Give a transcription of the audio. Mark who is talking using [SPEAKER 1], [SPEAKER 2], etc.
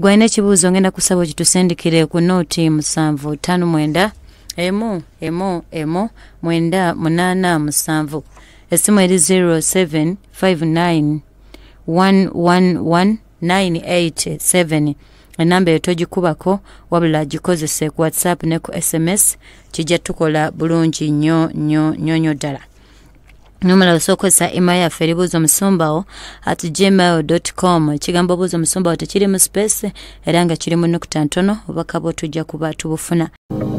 [SPEAKER 1] gwalina ekibuuzo ngenda kusaba kitusindikire ku nooti 759 987 esimu eri 0759111987 enamba eyo togikubako wabula gikozese ku WhatsApp ne ku SMS kijja tukola bulungi nnyo ddala. Numala osokozesa email yaffe eribuuzo musumbawo @gmail.com. Ekigambo buuzo musumbawo tekiri mu space era nga kiri mu nnukuta ntono obubaka bwo tujja kuba tubufuna.